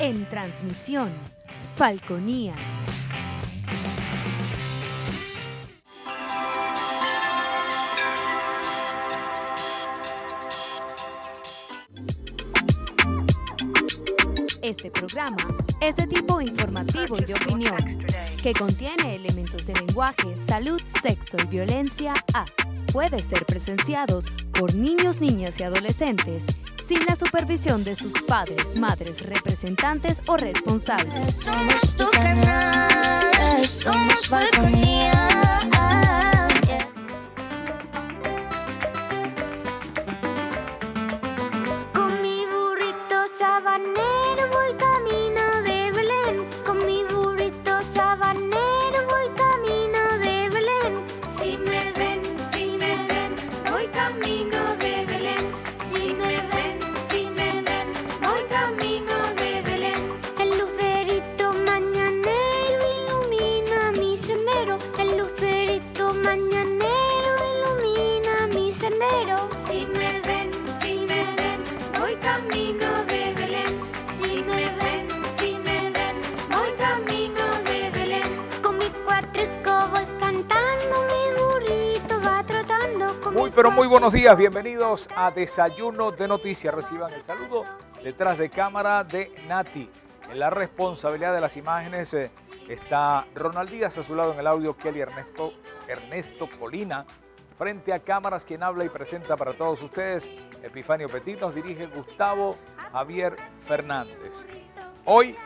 En transmisión, Falconía. Este programa es de tipo informativo y de opinión, que contiene elementos de lenguaje, salud, sexo y violencia puede ser presenciados por niños, niñas y adolescentes sin la supervisión de sus padres, madres, representantes o responsables. Somos tu canal, somos Falconía. Con mi burrito sabanero voy camino de Belén. Con mi burrito sabanero voy camino de Belén. Si me ven, voy camino de Belén. Si me ven, voy camino de Belén. El lucerito mañanero ilumina mi sendero. El lucerito mañanero ilumina mi sendero. Si me ven, voy camino de Belén. Si me ven, voy camino de Belén. Con mi cuatrico voy cantando, mi burrito va trotando. Muy pero muy buenos días, bienvenidos a Desayuno de Noticias. Reciban el saludo detrás de cámara de Nati. En la responsabilidad de las imágenes está Ronald Díaz, a su lado en el audio Kelly Ernesto Colina. Frente a cámaras, quien habla y presenta para todos ustedes, Epifanio Petit, nos dirige Gustavo Javier Fernández. Hoy,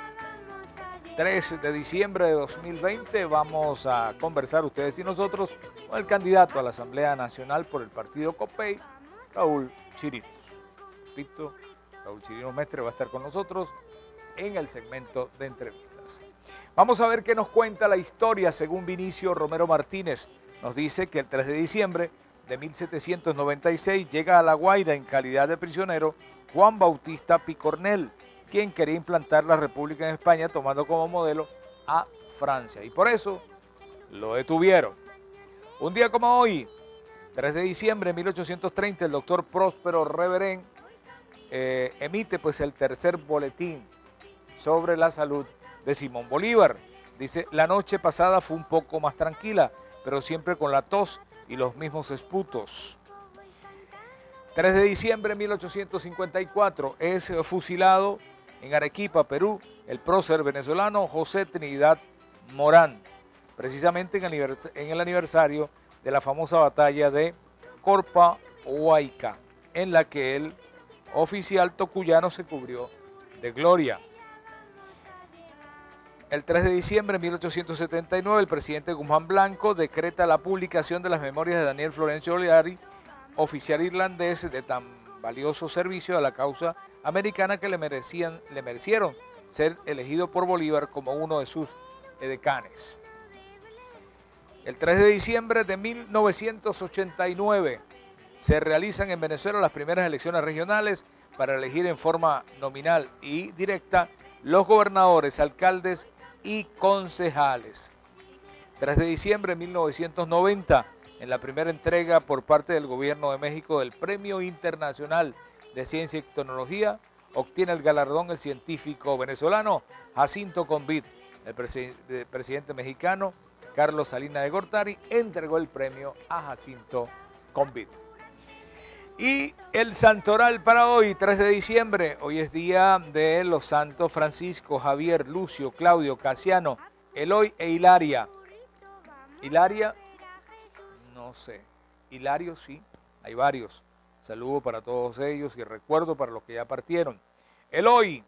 3 de diciembre de 2020, vamos a conversar ustedes y nosotros con el candidato a la Asamblea Nacional por el partido COPEI, Raúl Chirinos. Repito, Raúl Chirinos Mestre va a estar con nosotros en el segmento de entrevistas. Vamos a ver qué nos cuenta la historia según Vinicio Romero Martínez. Nos dice que el 3 de diciembre de 1796 llega a La Guaira en calidad de prisionero Juan Bautista Picornell, quien quería implantar la República en España tomando como modelo a Francia. Y por eso lo detuvieron. Un día como hoy, 3 de diciembre de 1830, el doctor Próspero Reverén emite pues el tercer boletín sobre la salud de Simón Bolívar. Dice, la noche pasada fue un poco más tranquila, pero siempre con la tos y los mismos esputos. 3 de diciembre de 1854 es fusilado en Arequipa, Perú, el prócer venezolano José Trinidad Morán, precisamente en el aniversario de la famosa batalla de Corpa-Huayca, en la que el oficial tocuyano se cubrió de gloria. El 3 de diciembre de 1879, el presidente Guzmán Blanco decreta la publicación de las memorias de Daniel Florencio Oleari, oficial irlandés de tan valioso servicio a la causa americana que le merecieron ser elegido por Bolívar como uno de sus edecanes. El 3 de diciembre de 1989 se realizan en Venezuela las primeras elecciones regionales para elegir en forma nominal y directa los gobernadores, alcaldes y concejales. 3 de diciembre de 1990, en la primera entrega por parte del Gobierno de México del Premio Internacional de Ciencia y Tecnología, obtiene el galardón el científico venezolano Jacinto Convit. El presidente mexicano Carlos Salinas de Gortari entregó el premio a Jacinto Convit. Y el santoral para hoy, 3 de diciembre, hoy es día de los santos Francisco, Javier, Lucio, Claudio, Casiano, Eloy e Hilaria. Hilaria, no sé. Hilario sí, hay varios. Saludo para todos ellos y recuerdo para los que ya partieron. Eloy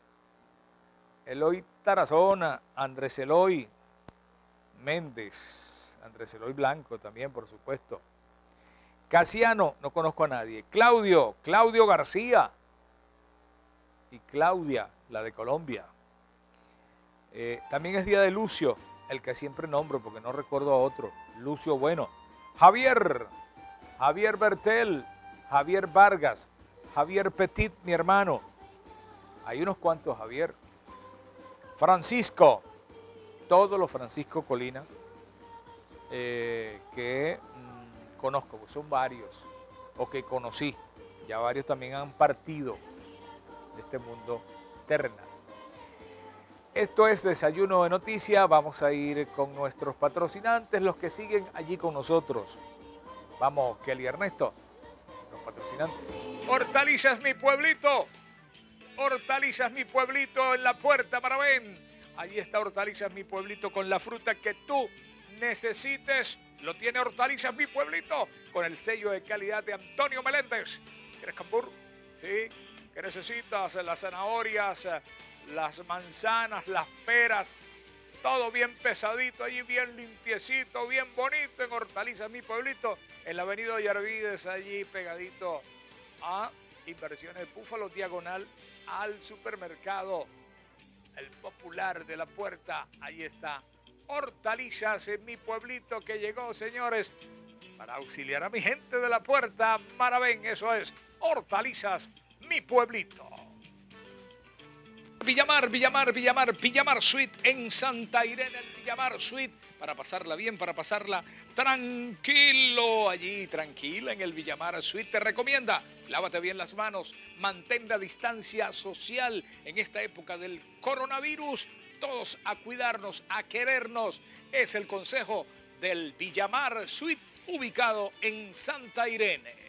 Tarazona, Andrés Eloy Méndez, Andrés Eloy Blanco también, por supuesto. Casiano, no conozco a nadie. Claudio García y Claudia, la de Colombia. También es día de Lucio, el que siempre nombro porque no recuerdo a otro. Lucio Bueno. Javier Bertel, Javier Vargas, Javier Petit, mi hermano. Hay unos cuantos Javier. Francisco, todos los Francisco Colina que conozco, pues son varios, o que conocí. Ya varios también han partido de este mundo terrenal. Esto es Desayuno de Noticias. Vamos a ir con nuestros patrocinantes, los que siguen allí con nosotros. Vamos, Kelly Ernesto, los patrocinantes. Hortalizas Mi Pueblito. Hortalizas Mi Pueblito en la puerta Maravén. Allí está Hortalizas Mi Pueblito con la fruta que tú necesites. Lo tiene Hortalizas Mi Pueblito con el sello de calidad de Antonio Meléndez. ¿Quieres cambur? Sí. ¿Qué necesitas? Las zanahorias, las manzanas, las peras, todo bien pesadito, allí bien limpiecito, bien bonito en Hortalizas Mi Pueblito, en la avenida Yarvides, allí pegadito a Inversiones Búfalo, diagonal al supermercado El Popular de la Puerta. Ahí está Hortalizas en Mi Pueblito, que llegó, señores, para auxiliar a mi gente de la Puerta Maravén. Eso es Hortalizas Mi Pueblito. Villamar Suite en Santa Irene, el Villamar Suite, para pasarla bien, para pasarla tranquilo, allí tranquila en el Villamar Suite. Te recomienda, lávate bien las manos, mantén la distancia social en esta época del coronavirus, todos a cuidarnos, a querernos, es el consejo del Villamar Suite, ubicado en Santa Irene.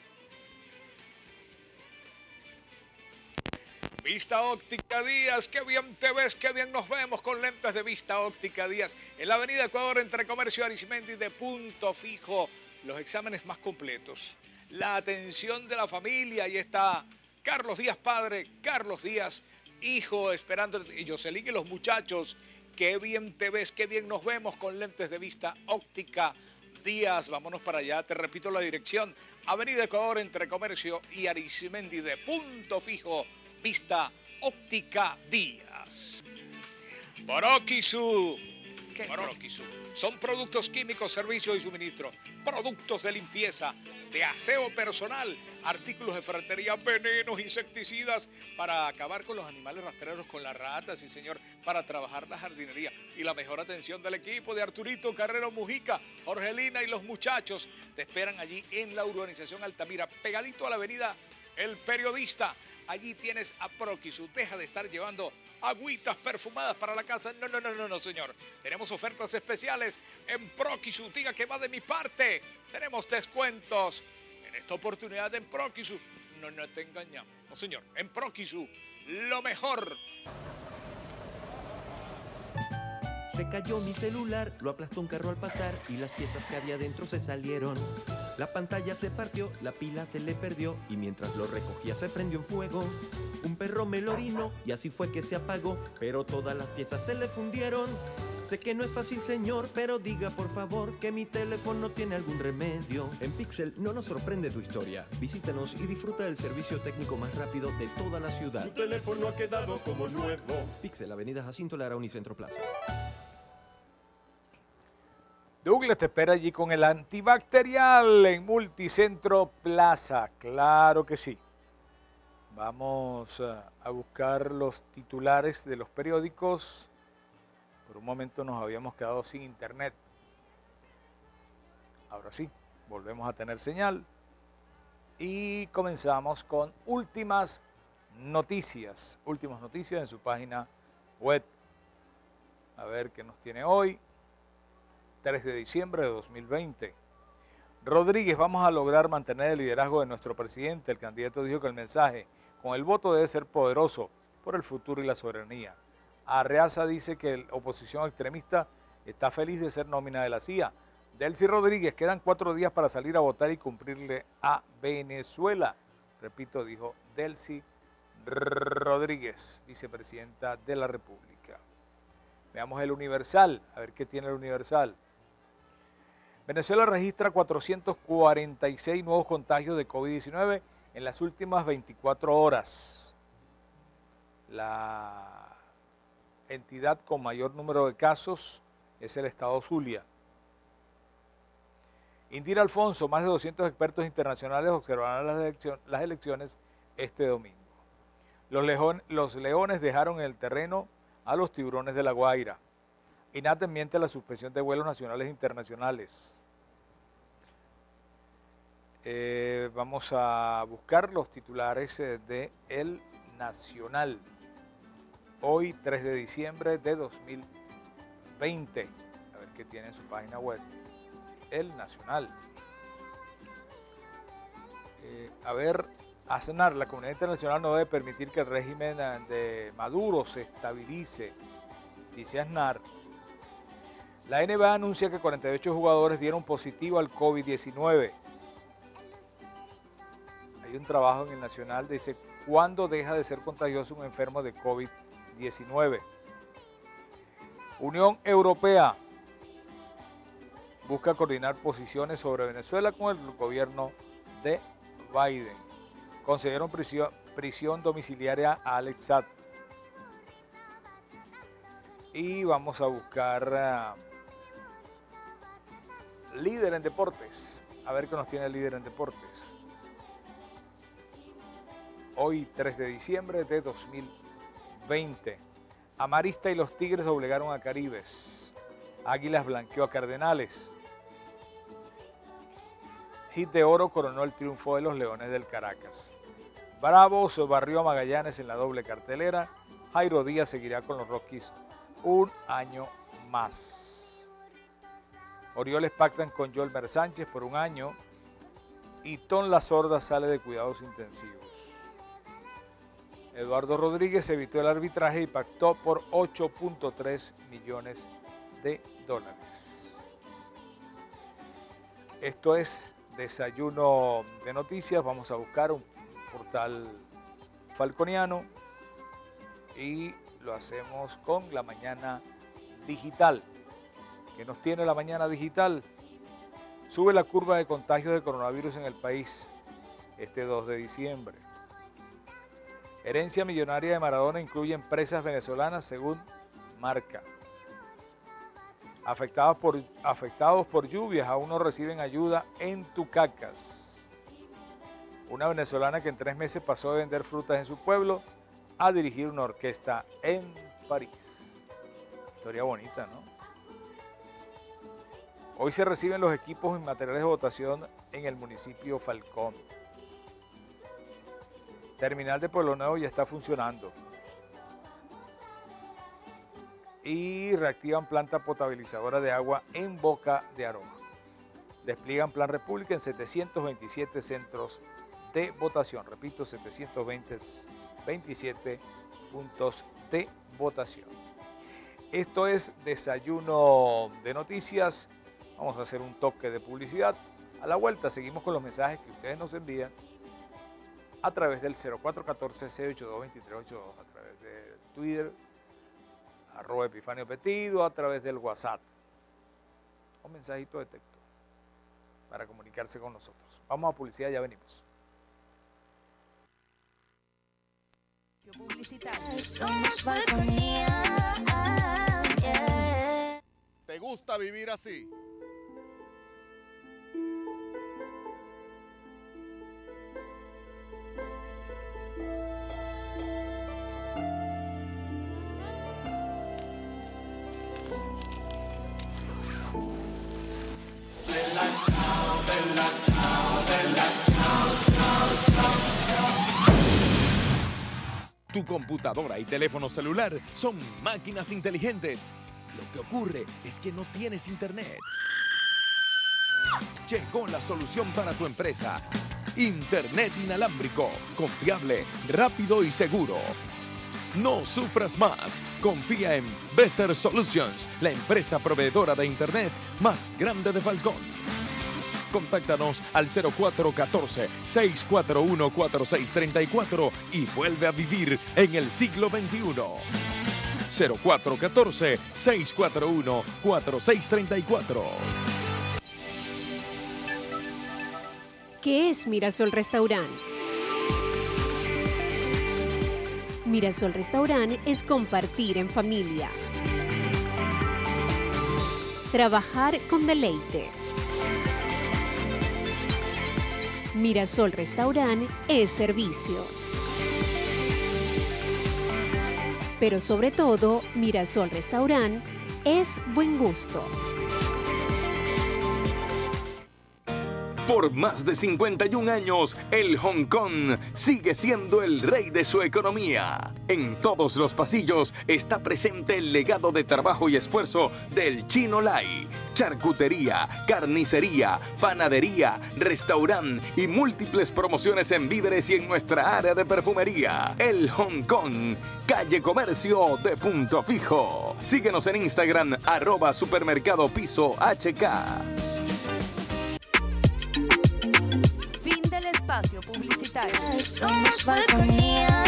Vista Óptica Díaz, qué bien te ves, qué bien nos vemos con lentes de Vista Óptica Díaz. En la avenida Ecuador, entre Comercio Arismendi, de Punto Fijo, los exámenes más completos. La atención de la familia, ahí está Carlos Díaz padre, Carlos Díaz hijo, esperando, y Jocelyn y los muchachos, qué bien te ves, qué bien nos vemos con lentes de Vista Óptica Díaz. Vámonos para allá, te repito la dirección, avenida Ecuador, entre Comercio y Arismendi, de Punto Fijo, Vista Óptica Díaz. Boroquisu. ¿Qué es Boroquisu? Son productos químicos, servicios y suministro, productos de limpieza, de aseo personal, artículos de ferretería, venenos, insecticidas, para acabar con los animales rastreros, con las ratas, sí señor, para trabajar la jardinería. Y la mejor atención del equipo de Arturito Carrero Mujica, Jorgelina y los muchachos te esperan allí en la urbanización Altamira, pegadito a la avenida El Periodista. Allí tienes a Proquisu. Deja de estar llevando agüitas perfumadas para la casa. No, señor. Tenemos ofertas especiales en Proquisu. Diga que va de mi parte. Tenemos descuentos en esta oportunidad en Proquisu. No te engañamos. No, señor. En Proquisu, lo mejor. Se cayó mi celular, lo aplastó un carro al pasar y las piezas que había dentro se salieron. La pantalla se partió, la pila se le perdió y mientras lo recogía se prendió en fuego. Un perro me lo orinó y así fue que se apagó, pero todas las piezas se le fundieron. Sé que no es fácil, señor, pero diga por favor que mi teléfono tiene algún remedio. En Pixel no nos sorprende tu historia. Visítanos y disfruta del servicio técnico más rápido de toda la ciudad. Su teléfono ha quedado como nuevo. Pixel, Avenida Jacinto Lara, Unicentro Plaza. Douglas te espera allí con el antibacterial en Multicentro Plaza. Claro que sí. Vamos a buscar los titulares de los periódicos. Por un momento nos habíamos quedado sin internet. Ahora sí, volvemos a tener señal. Y comenzamos con últimas noticias. Últimas noticias en su página web. A ver qué nos tiene hoy. 3 de diciembre de 2020. Rodríguez, vamos a lograr mantener el liderazgo de nuestro presidente. El candidato dijo que el mensaje con el voto debe ser poderoso por el futuro y la soberanía. Arreaza dice que la oposición extremista está feliz de ser nómina de la CIA. Delcy Rodríguez, quedan 4 días para salir a votar y cumplirle a Venezuela. Repito, dijo Delcy Rodríguez, vicepresidenta de la República. Veamos el Universal, a ver qué tiene el Universal. Venezuela registra 446 nuevos contagios de COVID-19 en las últimas 24 horas. La entidad con mayor número de casos es el estado Zulia. Indira Alfonso, más de 200 expertos internacionales observarán las elecciones este domingo. Los leones dejaron en el terreno a los tiburones de La Guaira. INAT miente la suspensión de vuelos nacionales e internacionales. Vamos a buscar los titulares de El Nacional. Hoy 3 de diciembre de 2020. A ver qué tiene en su página web. El Nacional. Aznar, la comunidad internacional no debe permitir que el régimen de Maduro se estabilice, dice Aznar. La NBA anuncia que 48 jugadores dieron positivo al COVID-19. Hay un trabajo en el Nacional, dice, ¿cuándo deja de ser contagioso un enfermo de COVID-19? Unión Europea busca coordinar posiciones sobre Venezuela con el gobierno de Biden. Concedieron prisión domiciliaria a Alex Saab. Y vamos a buscar líder en deportes. A ver qué nos tiene el líder en deportes. Hoy 3 de diciembre de 2020. Amarista y los Tigres doblegaron a Caribes. Águilas blanqueó a Cardenales. Hit de oro coronó el triunfo de los Leones del Caracas. Bravos barrió a Magallanes en la doble cartelera. Jairo Díaz seguirá con los Rockies un año más. Orioles pactan con Yolmer Sánchez por un año. Y Ton La Sorda sale de cuidados intensivos. Eduardo Rodríguez evitó el arbitraje y pactó por 8.3 millones de dólares. Esto es Desayuno de Noticias. Vamos a buscar un portal falconiano y lo hacemos con La Mañana Digital. ¿Qué nos tiene La Mañana Digital? Sube la curva de contagios de coronavirus en el país este 2 de diciembre. Herencia millonaria de Maradona incluye empresas venezolanas según Marca. Afectados por lluvias aún no reciben ayuda en Tucacas. Una venezolana que en 3 meses pasó de vender frutas en su pueblo a dirigir una orquesta en París. Historia bonita, ¿no? Hoy se reciben los equipos y materiales de votación en el municipio Falcón. Terminal de Pueblo Nuevo ya está funcionando. Y reactivan planta potabilizadora de agua en Boca de Aroma. Despliegan Plan República en 727 centros de votación. Repito, 727 puntos de votación. Esto es Desayuno de Noticias. Vamos a hacer un toque de publicidad. A la vuelta seguimos con los mensajes que ustedes nos envían a través del 0414-682-2382, a través de Twitter, @Epifanio Petido, a través del WhatsApp. Un mensajito de texto para comunicarse con nosotros. Vamos a publicidad, ya venimos. Somos Falconía. ¿Te gusta vivir así? Tu computadora y teléfono celular son máquinas inteligentes. Lo que ocurre es que no tienes internet. Llegó la solución para tu empresa. Internet inalámbrico, confiable, rápido y seguro. No sufras más. Confía en Beser Solutions, la empresa proveedora de internet más grande de Falcón. Contáctanos al 0414-641-4634 y vuelve a vivir en el siglo XXI. 0414-641-4634. ¿Qué es Mirasol Restaurant? Mirasol Restaurant es compartir en familia. Trabajar con deleite. Mirasol Restaurant es servicio. Pero sobre todo, Mirasol Restaurant es buen gusto. Por más de 51 años, el Hong Kong sigue siendo el rey de su economía. En todos los pasillos está presente el legado de trabajo y esfuerzo del Chino Lai. Charcutería, carnicería, panadería, restaurante y múltiples promociones en víveres y en nuestra área de perfumería. El Hong Kong, calle Comercio de Punto Fijo. Síguenos en Instagram, @supermercadopiso.hk. Fin del espacio publicitario. Somos Falconía.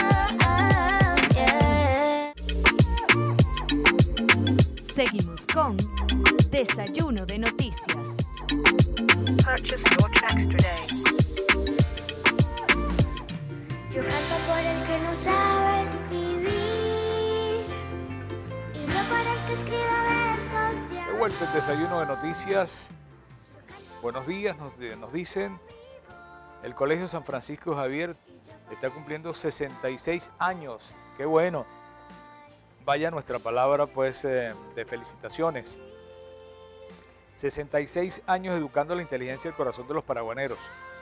Seguimos con Desayuno de Noticias. Purchase your tracks today. Yo canto por el que no sabe escribir y no por el que escribe versos de De vuelta el Desayuno de Noticias. Buenos días, nos dicen. El Colegio San Francisco Javier está cumpliendo 66 años. ¡Qué bueno! Vaya nuestra palabra, pues, de felicitaciones. 66 años educando la inteligencia y el corazón de los paraguaneros.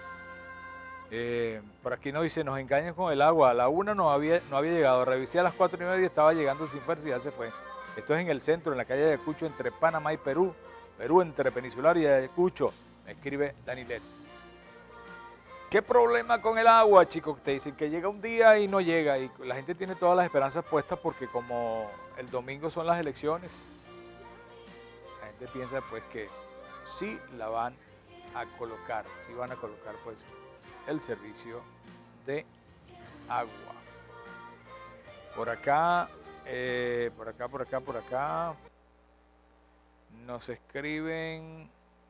Por aquí nos dice, nos engañan con el agua. A la 1 no había llegado. Revisé a las 4:30 y estaba llegando sin fuerza y ya se fue. Esto es en el centro, en la calle de Ayacucho, entre Panamá y Perú. Perú entre Peninsular y Ayacucho. Me escribe Danilet. ¿Qué problema con el agua, chicos? Te dicen que llega un día y no llega. Y la gente tiene todas las esperanzas puestas porque como el domingo son las elecciones, la gente piensa pues que sí la van a colocar. Sí van a colocar pues el servicio de agua. Por acá, por acá. Nos escriben...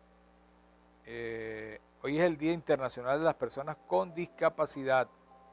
hoy es el Día Internacional de las Personas con Discapacidad.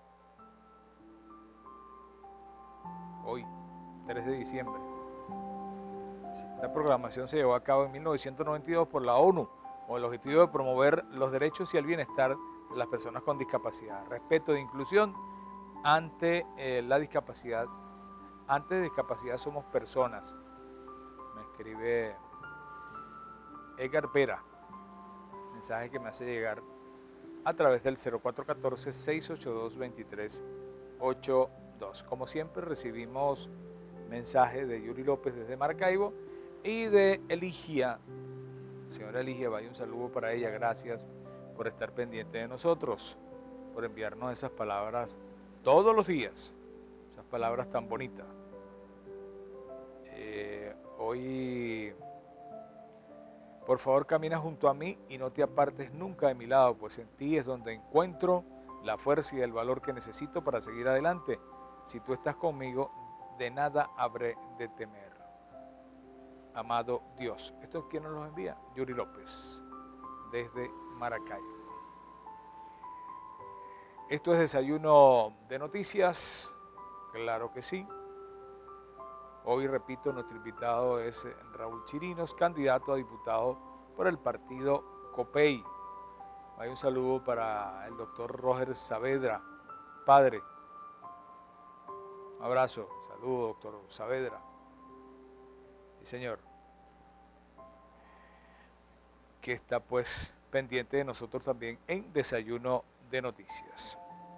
Hoy, 3 de diciembre. Esta programación se llevó a cabo en 1992 por la ONU con el objetivo de promover los derechos y el bienestar de las personas con discapacidad. Respeto e inclusión ante la discapacidad. Antes de discapacidad somos personas. Me escribe Edgar Pera. Mensaje que me hace llegar a través del 0414-682-2382. Como siempre recibimos mensajes de Yuri López desde Maracaibo y de Eligia. Señora Eligia, vaya un saludo para ella. Gracias por estar pendiente de nosotros, por enviarnos esas palabras todos los días, esas palabras tan bonitas. Hoy... Por favor, camina junto a mí y no te apartes nunca de mi lado, pues en ti es donde encuentro la fuerza y el valor que necesito para seguir adelante. Si tú estás conmigo, de nada habré de temer. Amado Dios. ¿Esto quién nos lo envía? Yuri López, desde Maracaibo. Esto es Desayuno de Noticias. Claro que sí. Hoy, repito, nuestro invitado es Raúl Chirinos, candidato a diputado por el partido COPEI. Hay un saludo para el doctor Roger Saavedra, padre. Un abrazo, saludo, doctor Saavedra. Sí, señor. Que está pues pendiente de nosotros también en Desayuno de Noticias.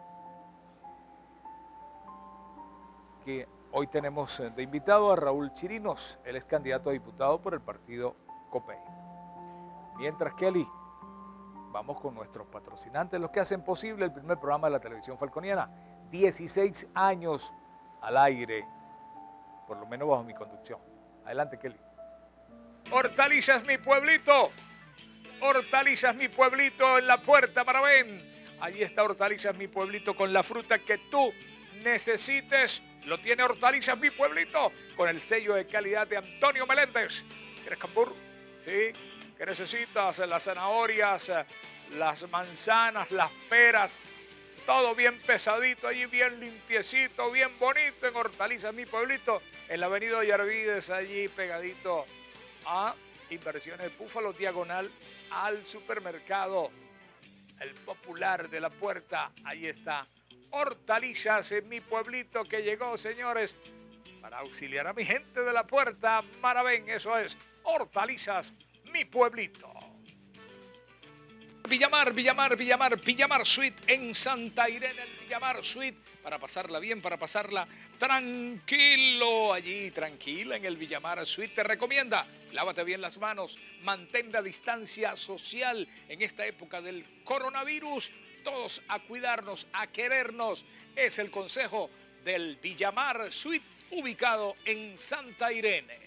Que hoy tenemos de invitado a Raúl Chirinos, él es candidato a diputado por el partido COPEI. Mientras, Kelly, vamos con nuestros patrocinantes, los que hacen posible el primer programa de la televisión falconiana. 16 años al aire, por lo menos bajo mi conducción. Adelante, Kelly. Hortalizas Mi Pueblito. Hortalizas Mi Pueblito en la Puerta Maravén. Ahí está Hortalizas Mi Pueblito con la fruta que tú necesites. Lo tiene Hortalizas Mi Pueblito con el sello de calidad de Antonio Meléndez. ¿Quieres cambur? Sí. ¿Qué necesitas? Las zanahorias, las manzanas, las peras. Todo bien pesadito allí, bien limpiecito, bien bonito en Hortalizas Mi Pueblito. En la avenida Yarvides, allí pegadito a Inversiones Búfalo, diagonal al supermercado El Popular de la Puerta. Ahí está. Hortalizas en Mi Pueblito que llegó, señores, para auxiliar a mi gente de la Puerta Maravén. Eso es Hortalizas Mi Pueblito. Villamar Suite en Santa Irene, el Villamar Suite, para pasarla bien, para pasarla tranquilo, allí tranquila en el Villamar Suite. Te recomienda, lávate bien las manos, mantén la distancia social en esta época del coronavirus, todos a cuidarnos, a querernos, es el consejo del Villamar Suite, ubicado en Santa Irene.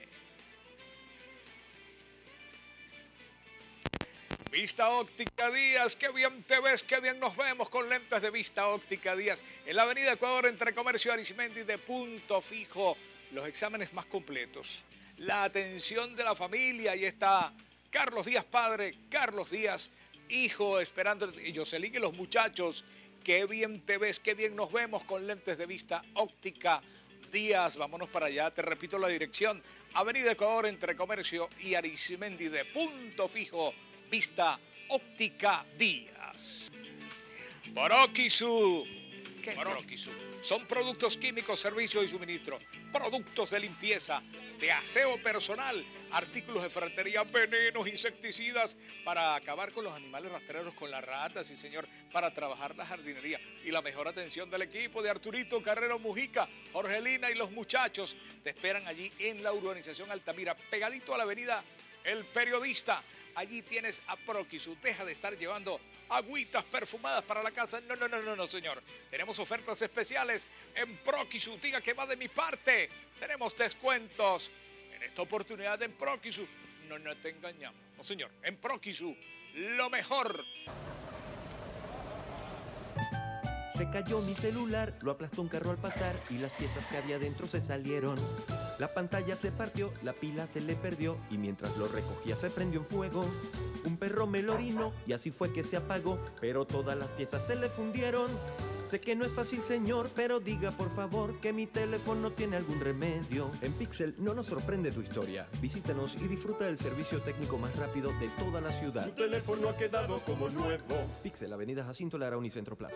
Vista Óptica Díaz, qué bien te ves, qué bien nos vemos con lentes de Vista Óptica Díaz. En la avenida Ecuador, entre Comercio y Arismendi, de punto fijo, los exámenes más completos. La atención de la familia, ahí está Carlos Díaz padre, Carlos Díaz hijo, esperando, y Jocelyn y los muchachos, qué bien te ves, qué bien nos vemos con lentes de Vista Óptica Díaz. Vámonos para allá, te repito la dirección, avenida Ecuador, entre Comercio y Arismendi, de punto fijo, Vista Óptica Díaz. Proquisu. ¿Qué es Proquisu? Son productos químicos, servicios y suministro, productos de limpieza, de aseo personal, artículos de ferretería, venenos, insecticidas, para acabar con los animales rastreros, con las ratas, sí señor, para trabajar la jardinería. Y la mejor atención del equipo de Arturito Carrero Mujica, Jorgelina y los muchachos te esperan allí en la urbanización Altamira, pegadito a la avenida El Periodista. Allí tienes a Proquisu. Deja de estar llevando agüitas perfumadas para la casa. No, señor. Tenemos ofertas especiales en Proquisu. Diga que va de mi parte. Tenemos descuentos en esta oportunidad en Proquisu. No te engañamos. No, señor. En Proquisu, lo mejor. Se cayó mi celular, lo aplastó un carro al pasar y las piezas que había dentro se salieron. La pantalla se partió, la pila se le perdió y mientras lo recogía se prendió en fuego. Un perro me lo orinó y así fue que se apagó, pero todas las piezas se le fundieron. Sé que no es fácil, señor, pero diga por favor que mi teléfono tiene algún remedio. En Pixel no nos sorprende tu historia. Visítanos y disfruta del servicio técnico más rápido de toda la ciudad. Su teléfono ha quedado como nuevo. Pixel, Avenida Jacinto Lara, Unicentro Plaza.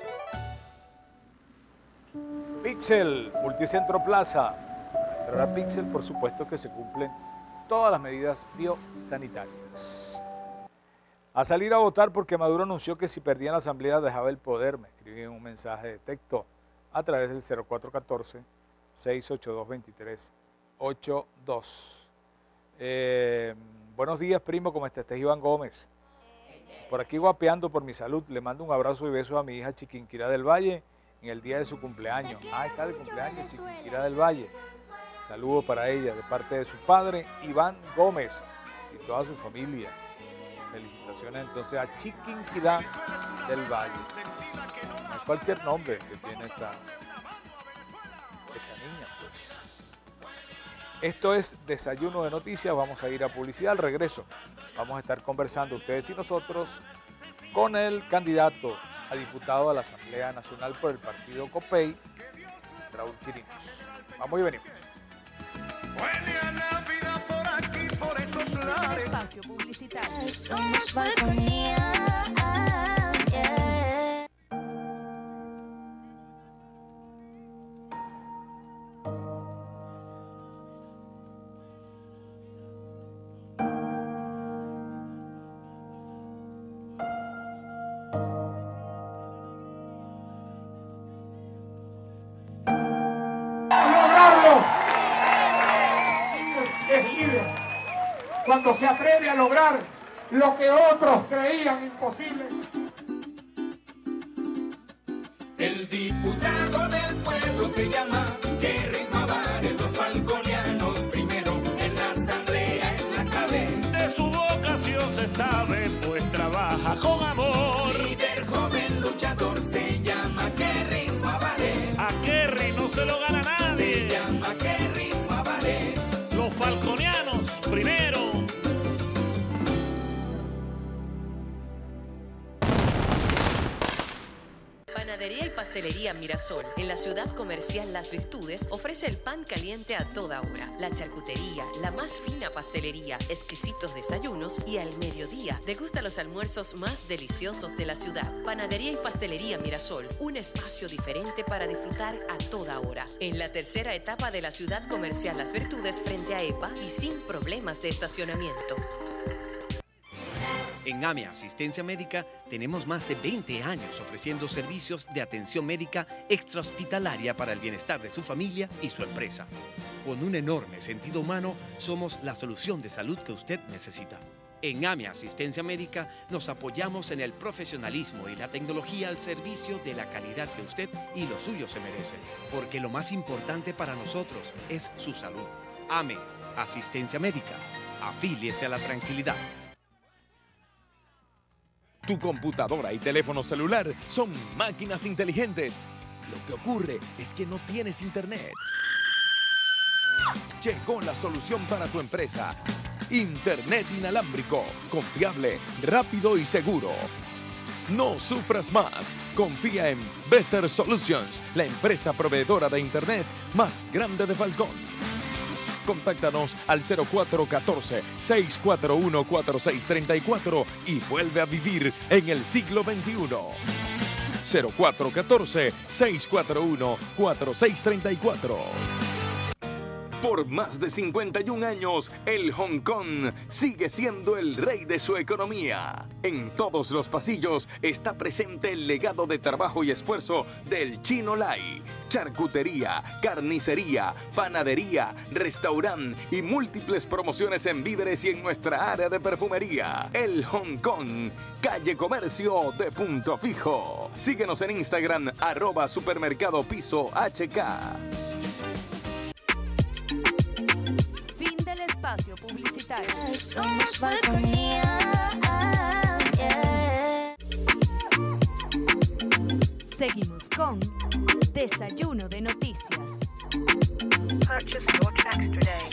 Pixel, Multicentro Plaza. Para entrar a Pixel, por supuesto que se cumplen todas las medidas biosanitarias. A salir a votar porque Maduro anunció que si perdía la asamblea dejaba el poder. Me escribí en un mensaje de texto a través del 0414-682-2382. Buenos días, primo, ¿cómo estás? Este es Iván Gómez. Por aquí guapeando por mi salud. Le mando un abrazo y beso a mi hija Chiquinquirá del Valle en el día de su cumpleaños. Está de cumpleaños Chiquinquirá del Valle. Saludos para ella de parte de su padre, Iván Gómez, y toda su familia. Felicitaciones entonces a Chiquinquirá del Valle. No es cualquier nombre que tiene esta niña, pues. Esto es Desayuno de Noticias. Vamos a ir a publicidad. Al regreso vamos a estar conversando ustedes y nosotros con el candidato a diputado a la Asamblea Nacional por el partido COPEI, Raúl Chirinos. Vamos y venimos. Espacio publicitario. Somos Falconía. Cuando se atreve a lograr lo que otros creían imposible. El diputado del pueblo se llama Kerry Mavares, los falconianos primero en la asamblea es la cabeza. De su vocación se sabe, pues trabaja con amor. Líder joven luchador se llama Kerry Mavares. A Kerry no se lo gana nadie. Se llama Kerry Mavares. Los falconianos primero. Panadería y Pastelería Mirasol, en la ciudad comercial Las Virtudes, ofrece el pan caliente a toda hora, la charcutería, la más fina pastelería, exquisitos desayunos y al mediodía degusta los almuerzos más deliciosos de la ciudad. Panadería y Pastelería Mirasol, un espacio diferente para disfrutar a toda hora. En la tercera etapa de la ciudad comercial Las Virtudes frente a EPA y sin problemas de estacionamiento. En AME Asistencia Médica tenemos más de 20 años ofreciendo servicios de atención médica extrahospitalaria para el bienestar de su familia y su empresa. Con un enorme sentido humano, somos la solución de salud que usted necesita. En AME Asistencia Médica nos apoyamos en el profesionalismo y la tecnología al servicio de la calidad que usted y los suyos se merecen. Porque lo más importante para nosotros es su salud. AME Asistencia Médica. Afíliese a la tranquilidad. Tu computadora y teléfono celular son máquinas inteligentes. Lo que ocurre es que no tienes internet. Llegó la solución para tu empresa. Internet inalámbrico, confiable, rápido y seguro. No sufras más. Confía en Beser Solutions, la empresa proveedora de internet más grande de Falcón. Contáctanos al 0414-641-4634 y vuelve a vivir en el siglo XXI. 0414-641-4634. Por más de 51 años, el Hong Kong sigue siendo el rey de su economía. En todos los pasillos está presente el legado de trabajo y esfuerzo del Chino Lai. Charcutería, carnicería, panadería, restaurante y múltiples promociones en víveres y en nuestra área de perfumería. El Hong Kong, calle Comercio de Punto Fijo. Síguenos en Instagram, @supermercadopiso.hk. Espacio publicitario. Somos Falconía. Seguimos con Desayuno de Noticias. Purchase your tracks today.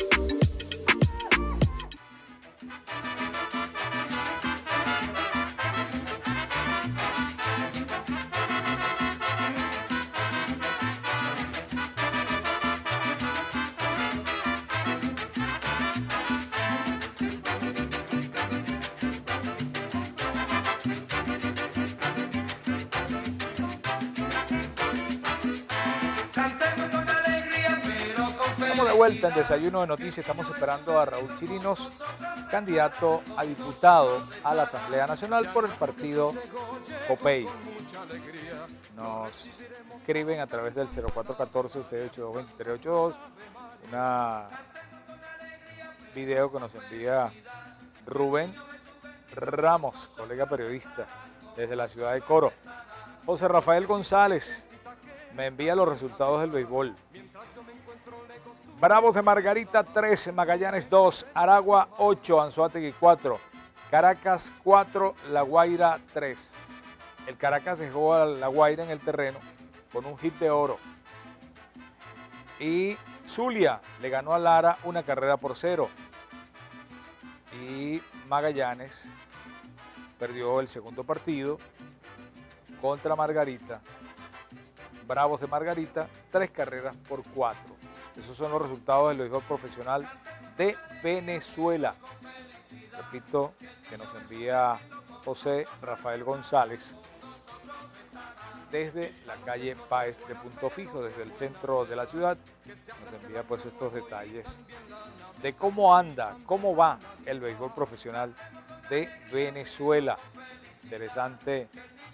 De vuelta en Desayuno de Noticias, estamos esperando a Raúl Chirinos, candidato a diputado a la Asamblea Nacional por el partido COPEI. Nos escriben a través del 0414-682-2382 un video que nos envía Rubén Ramos, colega periodista desde la ciudad de Coro. José Rafael González me envía los resultados del béisbol. Bravos de Margarita 3, Magallanes 2, Aragua 8, Anzoátegui 4, Caracas 4, La Guaira 3. El Caracas dejó a La Guaira en el terreno con un hit de oro. Y Zulia le ganó a Lara 1-0. Y Magallanes perdió el segundo partido contra Margarita. Bravos de Margarita, 3-4. Esos son los resultados del béisbol profesional de Venezuela. Repito, que nos envía José Rafael González desde la calle Páez de Punto Fijo, desde el centro de la ciudad. Nos envía pues estos detalles de cómo anda, cómo va el béisbol profesional de Venezuela. Interesante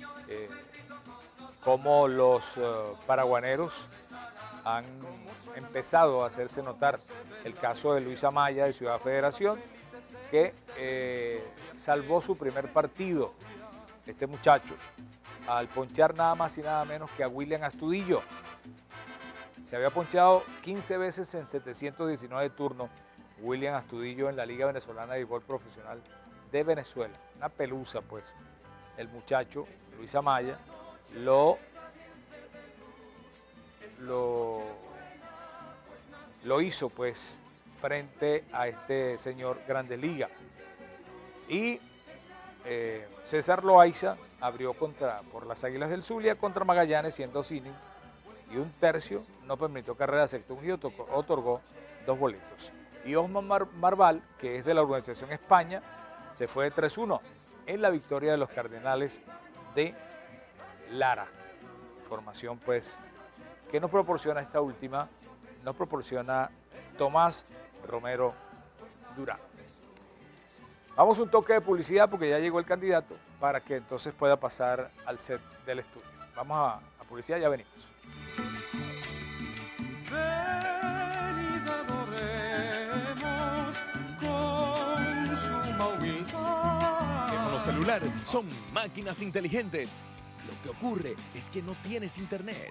cómo los paraguaneros han empezado a hacerse notar. El caso de Luis Amaya de Ciudad Federación, que salvó su primer partido, este muchacho, al ponchar nada más y nada menos que a William Astudillo. Se había ponchado 15 veces en 719 turnos William Astudillo en la Liga Venezolana de Béisbol Profesional de Venezuela. Una pelusa, pues. El muchacho, Luis Amaya, lo hizo pues frente a este señor Grande Liga. Y César Loaiza abrió por las Águilas del Zulia contra Magallanes, 102 innings y 1/3, no permitió carrera sexta y otorgó 2 boletos. Y Osman Marval, que es de la organización España, se fue de 3-1 en la victoria de los Cardenales de Lara. Información pues que nos proporciona esta última, nos proporciona Tomás Romero Durán. Vamos a un toque de publicidad porque ya llegó el candidato para que entonces pueda pasar al set del estudio. Vamos a publicidad, ya venimos. Ven y adoremos con suma humildad. Que con los celulares son máquinas inteligentes. Lo que ocurre es que no tienes internet.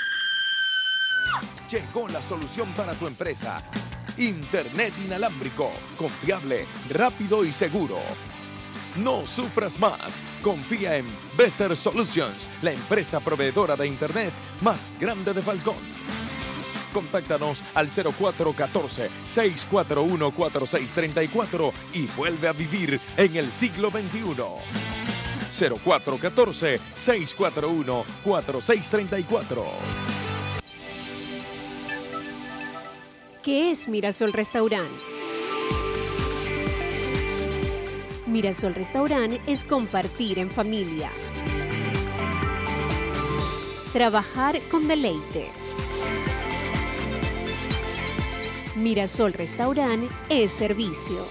Llegó la solución para tu empresa. Internet inalámbrico, confiable, rápido y seguro. No sufras más. Confía en Beser Solutions, la empresa proveedora de Internet más grande de Falcón. Contáctanos al 0414-641-4634 y vuelve a vivir en el siglo XXI. 0414-641-4634. ¿Qué es Mirasol Restaurant? Mirasol Restaurant es compartir en familia. Trabajar con deleite. Mirasol Restaurant es servicio.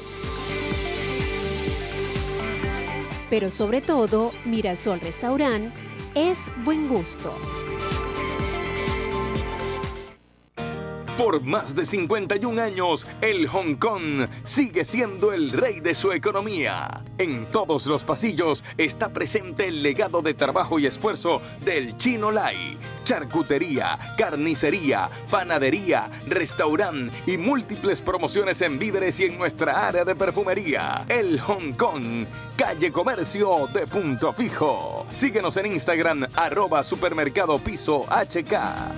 Pero sobre todo, Mirasol Restaurant es buen gusto. Por más de 51 años, el Hong Kong sigue siendo el rey de su economía. En todos los pasillos está presente el legado de trabajo y esfuerzo del Chino Lai. Charcutería, carnicería, panadería, restaurante y múltiples promociones en víveres y en nuestra área de perfumería. El Hong Kong, calle Comercio de Punto Fijo. Síguenos en Instagram, @supermercadopiso.hk.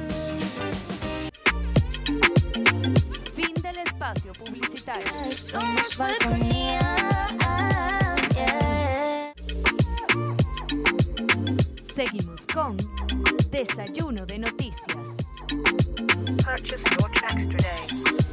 Espacio publicitario. Somos Falconía. Seguimos con Desayuno de Noticias. Purchase your tracks today.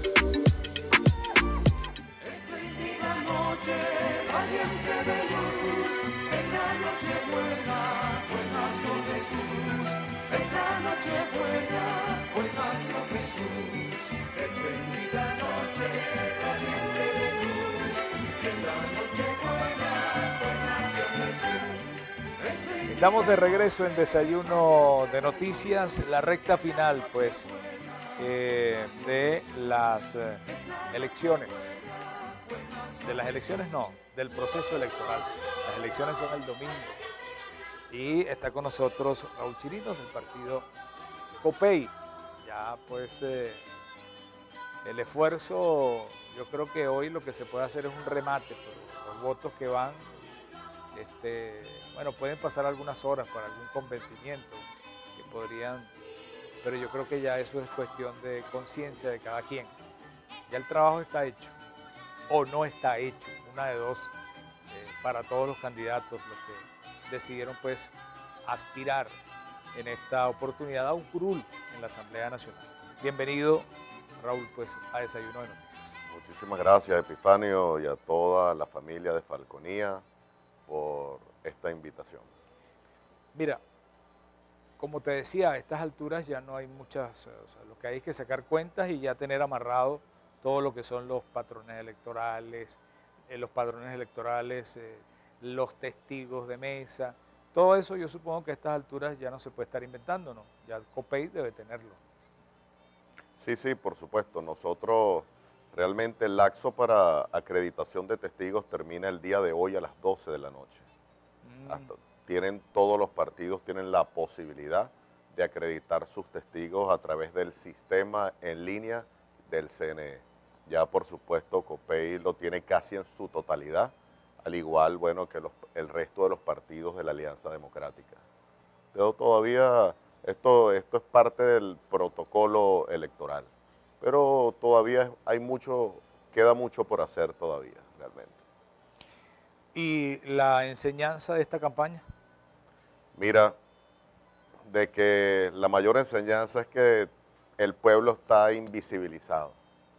Espléndida noche, radiante de luz, es la noche buena, pues nació Jesús. Es la noche buena, pues nació Jesús. Espléndida noche, radiante de luz, es la noche buena, pues nació Jesús. Estamos de regreso en Desayuno de Noticias, la recta final, pues, de las elecciones. De las elecciones no, del proceso electoral. Las elecciones son el domingo. Y está con nosotros Raúl Chirinos del partido COPEI. Ya, pues, el esfuerzo, yo creo que hoy lo que se puede hacer es un remate, pero los votos que van, bueno, pueden pasar algunas horas para algún convencimiento que podrían, pero yo creo que ya eso es cuestión de conciencia de cada quien. Ya el trabajo está hecho o no está hecho, una de dos, para todos los candidatos, los que decidieron pues aspirar en esta oportunidad a un curul en la Asamblea Nacional. Bienvenido, Raúl, pues a Desayuno de Noticias. Muchísimas gracias, Epifanio, y a toda la familia de Falconía por esta invitación. Mira, como te decía, a estas alturas ya no hay muchas, o sea, lo que hay es que sacar cuentas y ya tener amarrado todo lo que son los patrones electorales, los testigos de mesa, todo eso yo supongo que a estas alturas ya no se puede estar inventando, ¿no? Ya COPEI debe tenerlo. Sí, sí, por supuesto. Nosotros realmente el laxo para acreditación de testigos termina el día de hoy a las 12 de la noche. Todos los partidos tienen la posibilidad de acreditar sus testigos a través del sistema en línea del CNE. Ya por supuesto COPEI lo tiene casi en su totalidad, al igual, bueno, que el resto de los partidos de la Alianza Democrática. Pero todavía esto es parte del protocolo electoral, pero todavía queda mucho por hacer todavía, realmente. ¿Y la enseñanza de esta campaña? Mira, de que la mayor enseñanza es que el pueblo está invisibilizado.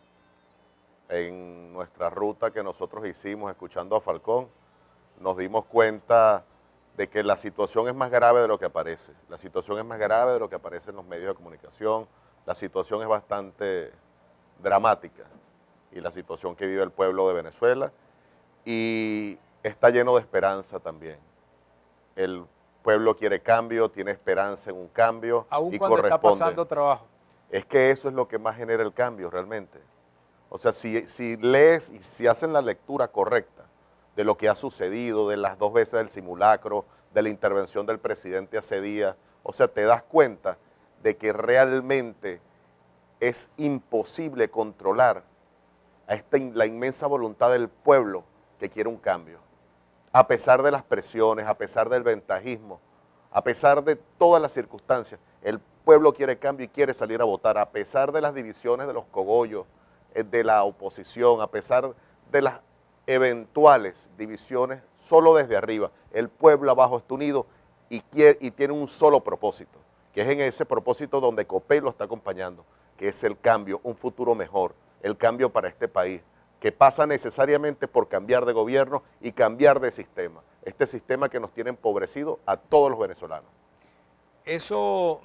En nuestra ruta que nosotros hicimos escuchando a Falcón, nos dimos cuenta de que la situación es más grave de lo que aparece. La situación es más grave de lo que aparece en los medios de comunicación. La situación es bastante dramática. Y la situación que vive el pueblo de Venezuela. y está lleno de esperanza también. El pueblo quiere cambio, tiene esperanza en un cambio aún y cuando corresponde. está pasando trabajo. Es que eso es lo que más genera el cambio realmente. O sea, si lees y si hacen la lectura correcta de lo que ha sucedido, de las 2 veces del simulacro, de la intervención del presidente hace días, o sea, te das cuenta de que realmente es imposible controlar a la inmensa voluntad del pueblo que quiere un cambio. A pesar de las presiones, a pesar del ventajismo, a pesar de todas las circunstancias, el pueblo quiere cambio y quiere salir a votar, a pesar de las divisiones de los cogollos, de la oposición, a pesar de las eventuales divisiones, solo desde arriba. El pueblo abajo está unido y tiene un solo propósito, que es en ese propósito donde COPEI lo está acompañando, que es el cambio, un futuro mejor, el cambio para este país, que pasa necesariamente por cambiar de gobierno y cambiar de sistema. Este sistema que nos tiene empobrecido a todos los venezolanos. Eso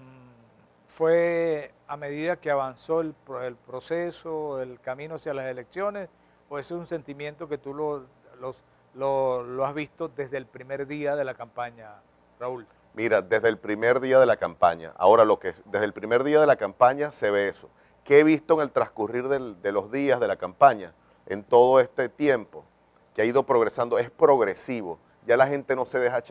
fue a medida que avanzó el proceso, el camino hacia las elecciones, o es un sentimiento que tú lo has visto desde el primer día de la campaña, Raúl? Mira, desde el primer día de la campaña, ahora desde el primer día de la campaña se ve eso. ¿Qué he visto en el transcurrir de los días de la campaña, en todo este tiempo, que ha ido progresando? Es progresivo, ya la gente no se deja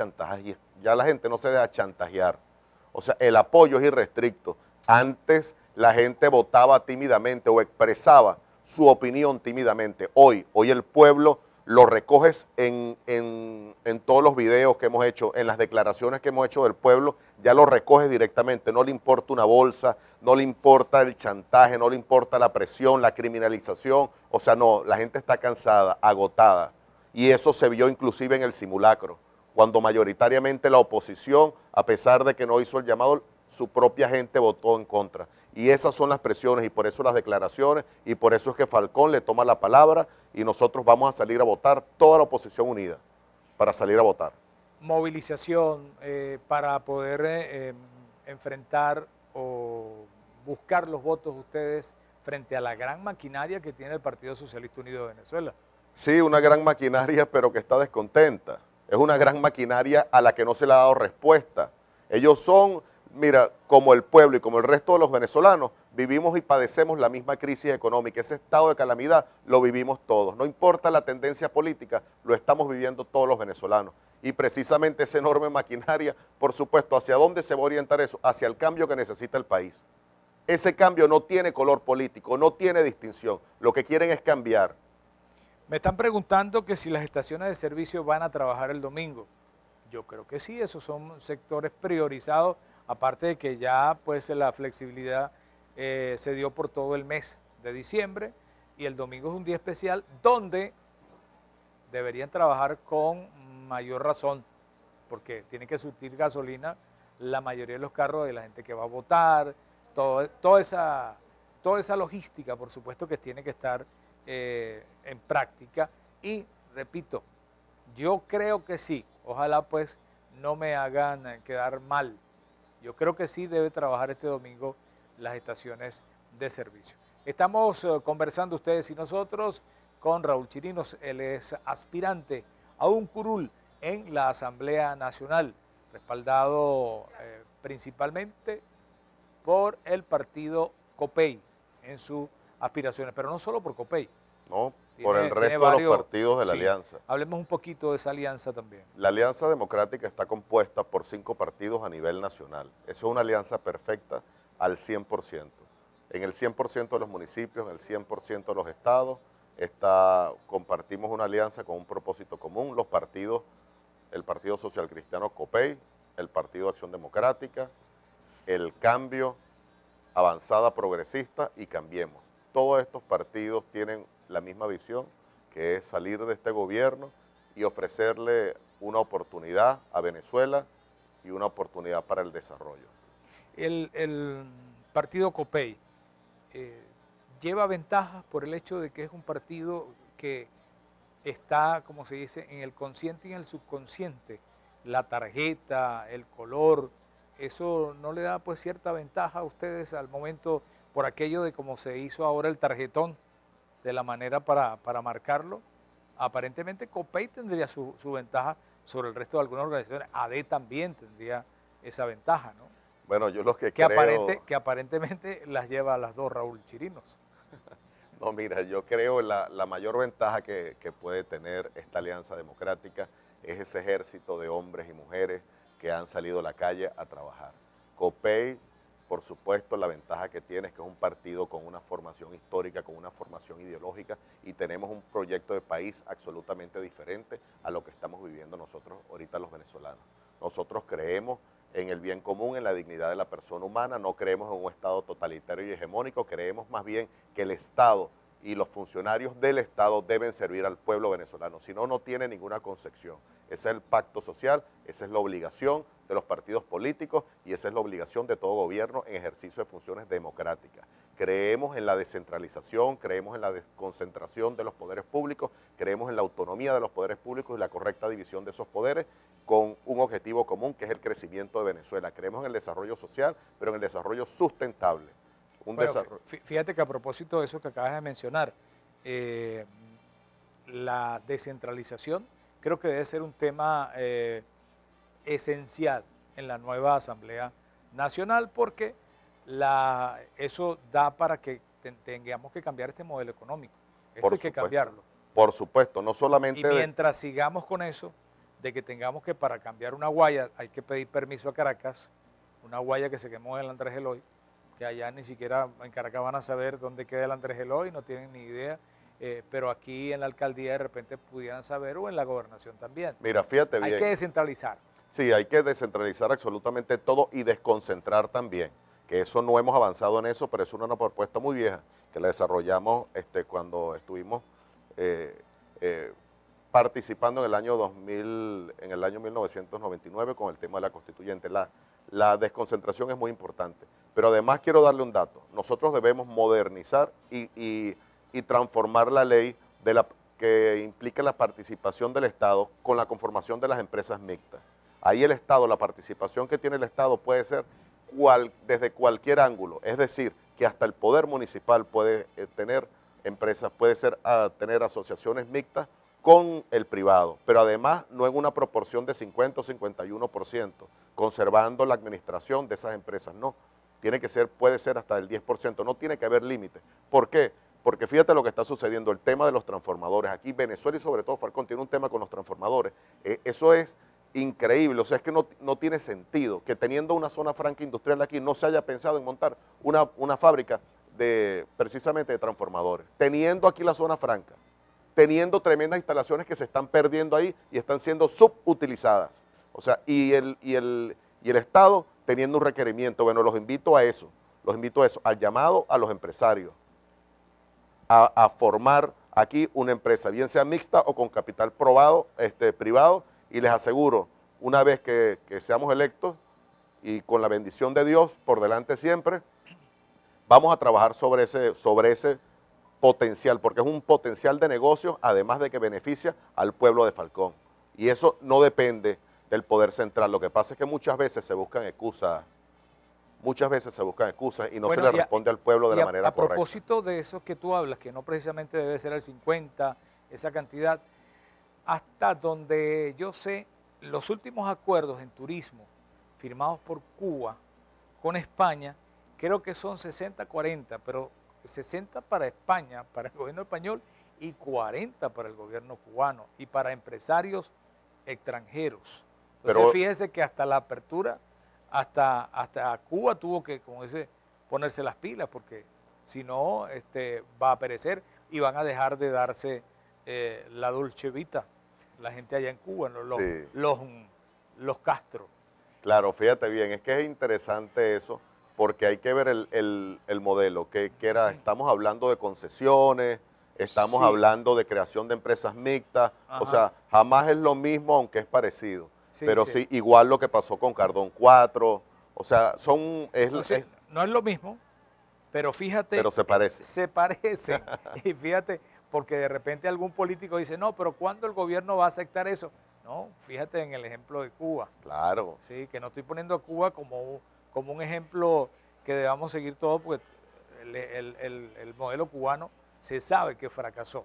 chantajear, o sea, el apoyo es irrestricto. Antes la gente votaba tímidamente o expresaba su opinión tímidamente. Hoy el pueblo lo recoges en todos los videos que hemos hecho, en las declaraciones que hemos hecho del pueblo, ya lo recoges directamente, no le importa una bolsa, no le importa el chantaje, no le importa la presión, la criminalización, o sea, no, la gente está cansada, agotada, y eso se vio inclusive en el simulacro, cuando mayoritariamente la oposición, a pesar de que no hizo el llamado, su propia gente votó en contra. Y esas son las presiones y por eso las declaraciones y por eso es que Falcón le toma la palabra y nosotros vamos a salir a votar, toda la oposición unida, para salir a votar. Movilización para poder enfrentar o buscar los votos de ustedes frente a la gran maquinaria que tiene el Partido Socialista Unido de Venezuela. Sí, una gran maquinaria, pero que está descontenta. Es una gran maquinaria a la que no se le ha dado respuesta. Ellos son, mira, como el pueblo y como el resto de los venezolanos, vivimos y padecemos la misma crisis económica. Ese estado de calamidad lo vivimos todos. No importa la tendencia política, lo estamos viviendo todos los venezolanos. Y precisamente esa enorme maquinaria, por supuesto, ¿hacia dónde se va a orientar eso? Hacia el cambio que necesita el país. Ese cambio no tiene color político, no tiene distinción. Lo que quieren es cambiar. Me están preguntando que si las estaciones de servicio van a trabajar el domingo. Yo creo que sí, esos son sectores priorizados, aparte de que ya pues la flexibilidad se dio por todo el mes de diciembre y el domingo es un día especial donde deberían trabajar con mayor razón, porque tienen que surtir gasolina la mayoría de los carros de la gente que va a votar, toda esa logística, por supuesto que tiene que estar en práctica y, repito, yo creo que sí, ojalá pues no me hagan quedar mal, yo creo que sí debe trabajar este domingo las estaciones de servicio. Estamos conversando ustedes y nosotros con Raúl Chirinos, él es aspirante a un curul en la Asamblea Nacional, respaldado principalmente por el partido COPEI en sus aspiraciones, pero no solo por COPEI. No, por el resto de los partidos de la alianza. Hablemos un poquito de esa alianza también. La Alianza Democrática está compuesta por 5 partidos a nivel nacional. Eso es una alianza perfecta al 100%. En el 100% de los municipios, en el 100% de los estados, compartimos una alianza con un propósito común. Los partidos, el Partido Social Cristiano COPEI, el Partido Acción Democrática, el Cambio, Avanzada Progresista y Cambiemos. Todos estos partidos tienen la misma visión, que es salir de este gobierno y ofrecerle una oportunidad a Venezuela y una oportunidad para el desarrollo. El partido COPEI lleva ventajas por el hecho de que es un partido que está, como se dice, en el consciente y en el subconsciente. La tarjeta, el color, eso no le da pues cierta ventaja a ustedes al momento por aquello de cómo se hizo ahora el tarjetón, de la manera para marcarlo. aparentemente COPEI tendría su ventaja sobre el resto de algunas organizaciones. AD también tendría esa ventaja, ¿no? Bueno, yo lo que creo... que aparentemente las lleva a las dos Raúl Chirinos. No, mira, yo creo la mayor ventaja que puede tener esta alianza democrática es ese ejército de hombres y mujeres que han salido a la calle a trabajar. COPEI, por supuesto, la ventaja que tiene es que es un partido con una formación histórica, con una formación ideológica, y tenemos un proyecto de país absolutamente diferente a lo que estamos viviendo nosotros ahorita los venezolanos. Nosotros creemos en el bien común, en la dignidad de la persona humana, no creemos en un Estado totalitario y hegemónico, creemos más bien que el Estado y los funcionarios del Estado deben servir al pueblo venezolano, si no, no tiene ninguna concepción. Ese es el pacto social, esa es la obligación de los partidos políticos y esa es la obligación de todo gobierno en ejercicio de funciones democráticas. Creemos en la descentralización, creemos en la desconcentración de los poderes públicos, creemos en la autonomía de los poderes públicos y la correcta división de esos poderes con un objetivo común que es el crecimiento de Venezuela. Creemos en el desarrollo social, pero en el desarrollo sustentable. Fíjate que a propósito de eso que acabas de mencionar, la descentralización creo que debe ser un tema esencial en la nueva Asamblea Nacional porque eso da para que tengamos que cambiar este modelo económico. Esto hay que cambiarlo. Por supuesto, no solamente... Y mientras sigamos con eso, de que tengamos que para cambiar una guaya hay que pedir permiso a Caracas, una guaya que se quemó en el Andrés Eloy, que allá ni siquiera en Caracas van a saber dónde queda el Andrés Eloy, no tienen ni idea, pero aquí en la alcaldía de repente pudieran saber o en la gobernación también. Mira, fíjate bien. Hay que descentralizar. Sí, hay que descentralizar absolutamente todo y desconcentrar también, que eso no hemos avanzado en eso, pero es una propuesta muy vieja, que la desarrollamos cuando estuvimos participando en el año 2000, en el año 1999 con el tema de la constituyente. La desconcentración es muy importante, pero además quiero darle un dato. Nosotros debemos modernizar y transformar la ley que implica la participación del Estado con la conformación de las empresas mixtas. Ahí el Estado, la participación que tiene el Estado puede ser desde cualquier ángulo, es decir, que hasta el poder municipal puede tener empresas, puede tener asociaciones mixtas con el privado, pero además no en una proporción de 50 o 51%, conservando la administración de esas empresas, no. Puede ser hasta el 10%, no tiene que haber límite. ¿Por qué? Porque fíjate lo que está sucediendo, el tema de los transformadores. Aquí Venezuela y sobre todo Falcón tiene un tema con los transformadores. Eso es increíble, o sea, es que no tiene sentido que teniendo una zona franca industrial aquí no se haya pensado en montar una fábrica precisamente de transformadores, teniendo aquí la zona franca, teniendo tremendas instalaciones que se están perdiendo ahí y están siendo subutilizadas. O sea, y el Estado teniendo un requerimiento. Bueno, los invito a eso, al llamado a los empresarios, a formar aquí una empresa, bien sea mixta o con capital privado, y les aseguro, una vez que seamos electos y con la bendición de Dios por delante siempre, vamos a trabajar sobre ese potencial, porque es un potencial de negocio, además de que beneficia al pueblo de Falcón. Y eso no depende del poder central. Lo que pasa es que muchas veces se buscan excusas y no se le responde al pueblo de la manera correcta. A propósito de eso que tú hablas, que no precisamente debe ser el 50, esa cantidad, hasta donde yo sé, los últimos acuerdos en turismo firmados por Cuba con España, creo que son 60-40, pero 60 para España, para el gobierno español, y 40 para el gobierno cubano, y para empresarios extranjeros. Entonces fíjese que hasta la apertura, hasta Cuba tuvo que, como dice, ponerse las pilas, porque si no va a perecer y van a dejar de darse la Dolce Vita, la gente allá en Cuba, los Castro. Claro, fíjate bien, es que es interesante eso, porque hay que ver el modelo, que estamos hablando de concesiones, estamos hablando de creación de empresas mixtas, o sea, jamás es lo mismo, aunque es parecido, pero sí, igual lo que pasó con Cardón 4, o sea, no es lo mismo, pero fíjate. Pero se parece. Se parece, y fíjate, porque de repente algún político dice, no, pero ¿cuándo el gobierno va a aceptar eso? No, fíjate en el ejemplo de Cuba. Claro. Sí, que no estoy poniendo a Cuba como un ejemplo que debamos seguir todos, porque el modelo cubano se sabe que fracasó.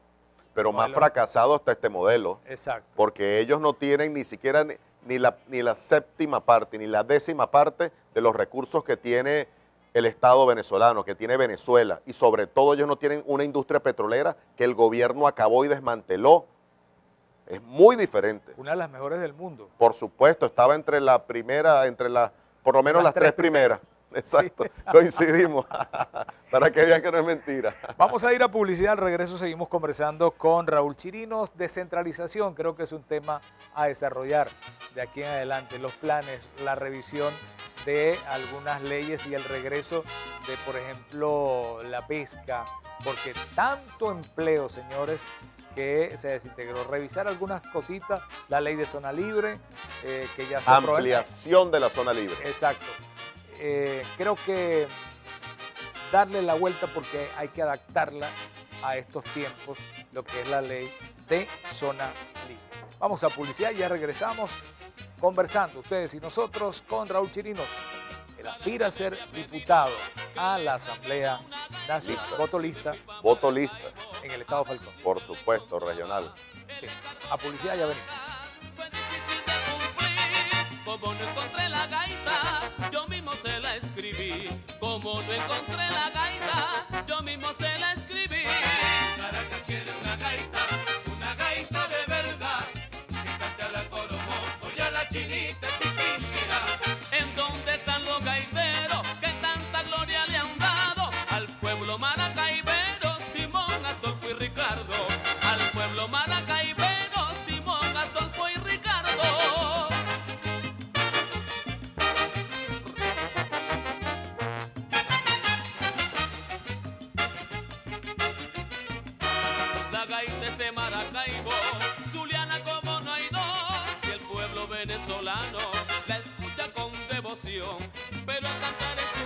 pero más fracasado está este modelo. Exacto. Porque ellos no tienen ni siquiera ni la séptima parte, ni la décima parte de los recursos que tiene el Estado venezolano, que tiene Venezuela. Y sobre todo ellos no tienen una industria petrolera que el gobierno acabó y desmanteló. Es muy diferente. Una de las mejores del mundo. Por supuesto, estaba entre la primera, por lo menos las tres primeras. Exacto, sí. Coincidimos, para que vean que no es mentira. Vamos a ir a publicidad, al regreso seguimos conversando con Raúl Chirinos. Descentralización, creo que es un tema a desarrollar de aquí en adelante, los planes, la revisión de algunas leyes y el regreso de, por ejemplo, la pesca, porque tanto empleo, señores, que se desintegró. Revisar algunas cositas, la ley de zona libre, que ya se aprobó. Ampliación de la zona libre. Exacto. Creo que darle la vuelta porque hay que adaptarla a estos tiempos, lo que es la ley de zona libre. Vamos a publicidad y ya regresamos conversando ustedes y nosotros con Raúl Chirinos. Él aspira a ser diputado a la Asamblea Nacional. Voto lista. Voto lista. En el Estado Falcón. Por supuesto, regional. Sí. A publicidad ya venimos. Como no encontré la gaita, yo mismo se la escribí. Como no encontré la gaita, yo mismo se la escribí. Caracas quiere una gaita de verdad, que cante a la coromoto y a la chinita chiquitira. ¿En dónde están los gaiteros que tanta gloria le han dado al pueblo maracaibero, Simón, Adolfo y Ricardo? Al pueblo maracaibero, Simón, Adolfo y Ricardo. La gaita es de Maracaibo, Zuliana como no hay dos, y el pueblo venezolano la escucha con devoción, pero al cantar es